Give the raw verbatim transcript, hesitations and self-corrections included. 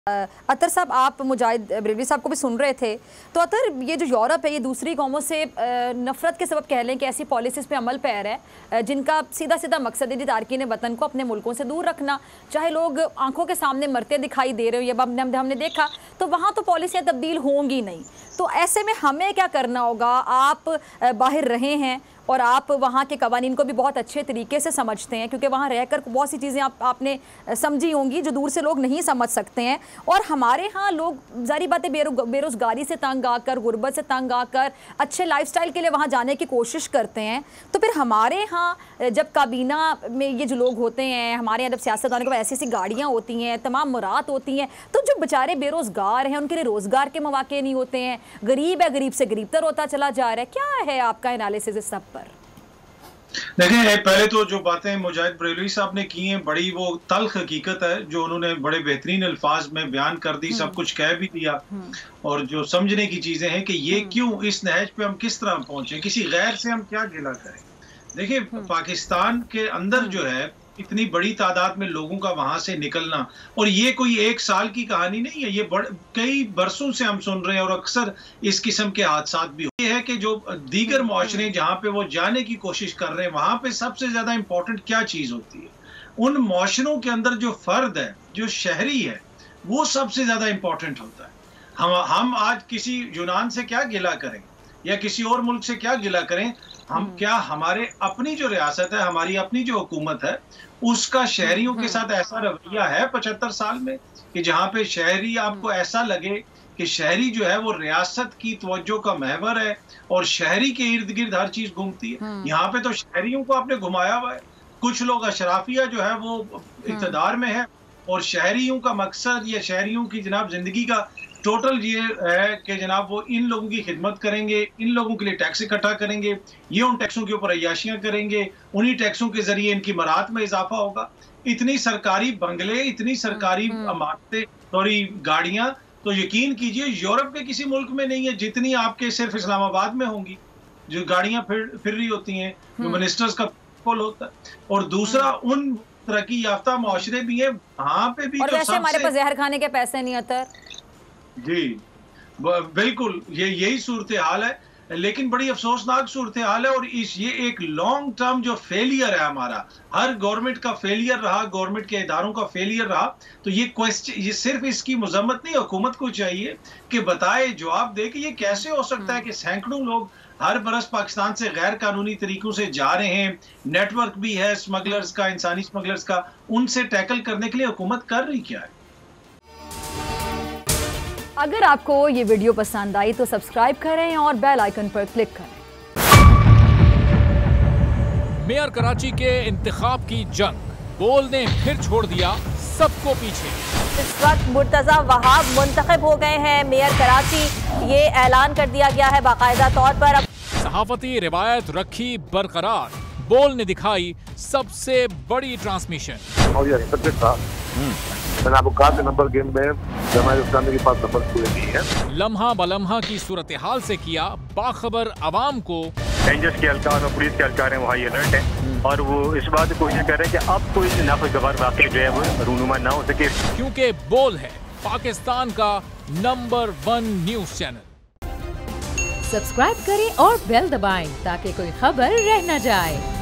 अतर साहब, आप मुजाहिद बरेलवी साहब को भी सुन रहे थे, तो अतर ये जो यूरोप है ये दूसरी कौमों से नफ़रत के सबब कह लें कि ऐसी पॉलिसीज़ पे अमल पैर है जिनका सीधा सीधा मकसद है तारकीन वतन को अपने मुल्कों से दूर रखना। चाहे लोग आंखों के सामने मरते दिखाई दे रहे हो, ये हमने हमने देखा, तो वहाँ तो पॉलिसियाँ तब्दील होंगी नहीं। तो ऐसे में हमें क्या करना होगा? आप बाहर रहे हैं और आप वहाँ के कवानीन को भी बहुत अच्छे तरीके से समझते हैं, क्योंकि वहाँ रहकर बहुत सी चीज़ें आप आपने समझी होंगी जो दूर से लोग नहीं समझ सकते हैं। और हमारे यहाँ लोग ज़ाहिर बात है बेरोज़गारी से तंग आकर, गुर्बत से तंग आकर अच्छे लाइफस्टाइल के लिए वहाँ जाने की कोशिश करते हैं। तो फिर हमारे यहाँ जब काबीना में ये जो लोग होते हैं, हमारे यहाँ जब सियासतदानों के पास ऐसी ऐसी गाड़ियाँ होती हैं, तमाम मुराद होती हैं, तो जो बेचारे बेरोज़गार हैं उनके लिए रोज़गार के मौके नहीं होते हैं, गरीब है गरीब से गरीबतर होता चला जा रहा है। क्या है आपका एनालिसिस इस सब पर? देखिए, पहले तो जो बातें मुजाहिद बरेलवी साहब ने की हैं, बड़ी वो तल्ख हकीकत है जो उन्होंने बड़े बेहतरीन अल्फाज में बयान कर दी, सब कुछ कह भी दिया। और जो समझने की चीजें हैं कि ये क्यों, इस नहज पे हम किस तरह पहुंचे, किसी गैर से हम क्या गिला करें। देखिए, पाकिस्तान के अंदर जो है इतनी बड़ी तादाद में लोगों का वहां से निकलना, और ये कोई एक साल की कहानी नहीं है, ये कई बरसों से हम सुन रहे हैं, और अक्सर इस किस्म के हादसात भी ये है कि जो दीगर मुआशरे जहां पे वो जाने की कोशिश कर रहे हैं, वहां पे सबसे ज्यादा इंपॉर्टेंट क्या चीज होती है? उन मुआशरों के अंदर जो फर्द है, जो शहरी है, वो सबसे ज्यादा इंपॉर्टेंट होता है। हम हम आज किसी यूनान से क्या गिला करें या किसी और मुल्क से क्या गिला करें? हम क्या हमारे अपनी जो रियासत है, हमारी अपनी जो हुकूमत है, उसका शहरियों के साथ ऐसा रवैया है पचहत्तर साल में कि जहां पे शहरी आपको ऐसा लगे कि शहरी जो है वो रियासत की तवज्जो का महवर है और शहरी के इर्द गिर्द हर चीज घूमती है। यहाँ पे तो शहरियों को आपने घुमाया हुआ है। कुछ लोग अशराफिया जो है वो इक़्तिदार में है और शहरियों का मकसद या शहरियों की जनाब जिंदगी का टोटल ये है कि जनाब वो इन लोगों की खिदमत करेंगे, इन लोगों के लिए टैक्स इकट्ठा करेंगे, ये उन टैक्सों के ऊपर अय्याशियां करेंगे, उन्हीं टैक्सों के जरिए इनकी मरात में इजाफा होगा। इतनी सरकारी बंगले, इतनी सरकारी इमारतें, सॉरी गाड़ियां, तो यकीन कीजिए यूरोप के किसी मुल्क में नहीं है जितनी आपके सिर्फ इस्लामाबाद में होंगी, जो गाड़ियां फिर फिर रही होती हैं, जो मिनिस्टर्स का पोल होता है। और दूसरा, उन तरक्की याफ्ता मुआशरे भी है, वहां पे भी और वैसे हमारे पास जहर खाने के पैसे नहीं होते। जी बिल्कुल, ये यही सूरत हाल है, लेकिन बड़ी अफसोसनाक सूरत हाल है। और इस ये एक लॉन्ग टर्म जो फेलियर है हमारा, हर गवर्नमेंट का फेलियर रहा, गवर्नमेंट के इदारों का फेलियर रहा। तो ये क्वेश्चन, ये सिर्फ इसकी मजम्मत नहीं, हुकूमत को चाहिए कि बताए, जवाब दे कि ये कैसे हो सकता है कि सैकड़ों लोग हर बरस पाकिस्तान से गैर कानूनी तरीकों से जा रहे हैं, नेटवर्क भी है स्मगलर्स का, इंसानी स्मगलर्स का, उनसे टैकल करने के लिए हुकूमत कर रही क्या है? अगर आपको ये वीडियो पसंद आई तो सब्सक्राइब करें और बेल आइकन पर क्लिक करें। मेयर कराची के इंतखाब की जंग, बोल ने फिर छोड़ दिया सबको पीछे। इस वक्त मुर्तजा वहाब मुंतखब हो गए हैं मेयर कराची, ये ऐलान कर दिया गया है बाकायदा तौर पर। अब सहाफती रिवायत रखी बरकरार, बोल ने दिखाई सबसे बड़ी ट्रांसमिशन। और ये था, मैंने आपको कहा कि नंबर गेम में जमात इस्लामी के पास नंबर पूरे नहीं है। लम्हा बलम्हा की सूरत हाल से किया बाखबर अवाम को। रेंजर्स के एहलकार और पुलिस के एहलकार हैं वो हाई अलर्ट है, और वो इस बात की कोशिश कर रहे हैं कि अब कोई नाखुशगवार वाक़या जो है वो रूनुमा ना हो सके, क्योंकि बोल है पाकिस्तान का number one news channel. Subscribe करें और बेल दबाएं ताकि कोई खबर रह न जाए।